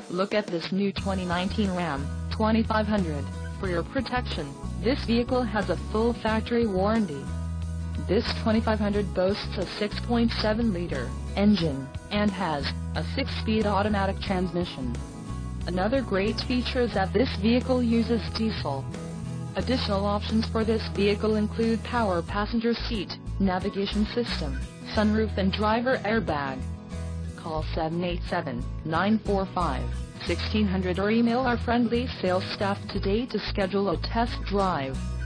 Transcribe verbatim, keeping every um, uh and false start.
Look at this new twenty nineteen Ram twenty-five hundred. For your protection, this vehicle has a full factory warranty. This twenty-five hundred boasts a six point seven liter engine, and has a six speed automatic transmission. Another great feature is that this vehicle uses diesel. Additional options for this vehicle include power passenger seat, navigation system, sunroof and driver airbag. Call seven eight seven, nine four five, one six zero zero or email our friendly sales staff today to schedule a test drive.